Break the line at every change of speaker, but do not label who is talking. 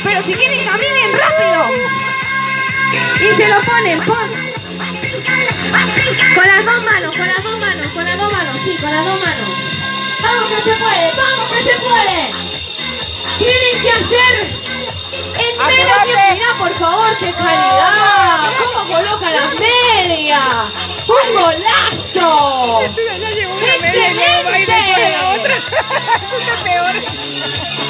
Pero si quieren, caminen rápido. Y se lo ponen, con las dos manos, con las dos manos, con las dos manos, sí, con las dos manos. Vamos que se puede, vamos que se puede. Tienen que hacer en menos tiempo. Mirá, por favor, qué calidad. ¿Cómo coloca las medias? ¡Un golazo! ¡Excelente!
Eso está peor.